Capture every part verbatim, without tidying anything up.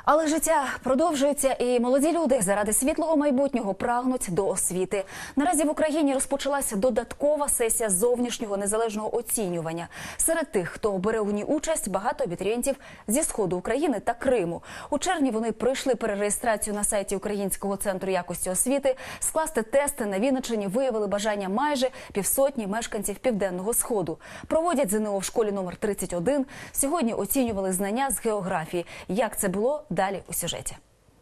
Але життя продовжується, і молоді люди заради світлого майбутнього прагнуть до освіти. Наразі в Україні розпочалася додаткова сесія зовнішнього незалежного оцінювання. Серед тих, хто бере у ній участь, багато абітурієнтів зі Сходу України та Криму. У червні вони пройшли перереєстрацію на сайті Українського центру якості освіти. Скласти тести на Вінниччині виявили бажання майже півсотні мешканців Південного Сходу. Проводять ЗНО в школі номер тридцять один. Сьогодні оцінювали знання з географії. Як це було? Далі у сюжеті.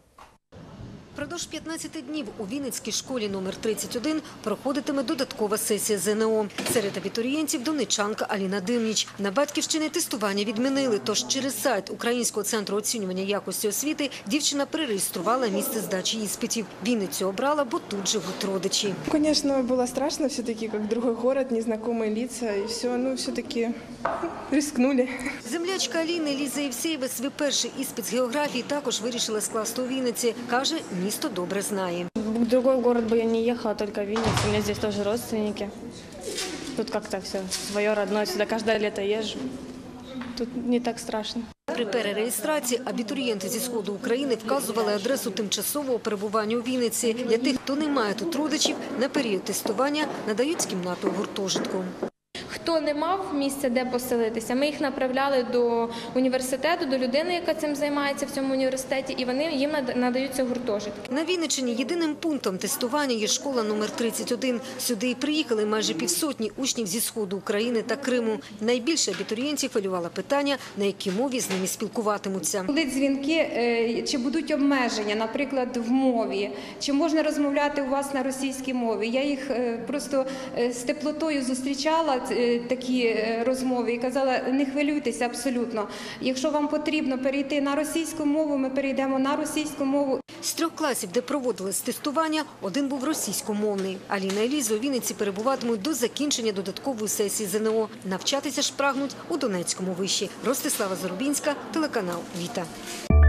Впродовж п'ятнадцяти днів у Вінницькій школі номер тридцять один проходитиме додаткова сесія ЗНО. Серед абітурієнтів донеччанка Аліна Димніч. На батьківщині тестування відмінили, тож через сайт Українського центру оцінювання якості освіти дівчина перереєструвала місце здачі іспитів. Вінницю обрала, бо тут живуть родичі. Конечно, было страшно, все-таки как другой город, незнакомые лица и все, ну все-таки рискнули. Землячка Аліни Ліза Євсеєва свій перший іспит з географії також вирішила скласти у Вінниці. Каже, місто добре знає. В другой город бы я не ехала, только Винница. У меня здесь тоже родственники. Тут как-то все свое родное. Сюда каждое лето езжу. Тут не так страшно. При перереєстрації абітурієнти зі Сходу України вказували адресу тимчасового перебування у Вінниці. Для тих, хто не має тут родичів, на період тестування надають кімнату у гуртожитку. Хто не мав місця, де поселитися, ми їх направляли до університету, до людини, яка цим займається в цьому університеті, і вони їм надаються гуртожитки. На Вінниччині єдиним пунктом тестування є школа номер тридцять один. Сюди і приїхали майже півсотні учнів зі Сходу України та Криму. Найбільше абітурієнтів хвилювало питання, на якій мові з ними спілкуватимуться. Були дзвінки, чи будуть обмеження, наприклад, в мові, чи можна розмовляти у вас на російській мові. Я їх просто з теплотою зустрічала, такі розмови, і казала, не хвилюйтеся абсолютно. Якщо вам потрібно перейти на російську мову, ми перейдемо на російську мову. З трьох класів, де проводилось тестування, один був російськомовний. Аліна і Ліза у Вінниці перебуватимуть до закінчення додаткової сесії ЗНО. Навчатися ж прагнуть у Донецькому виші. Ростислава Зарубінська, телеканал «Віта».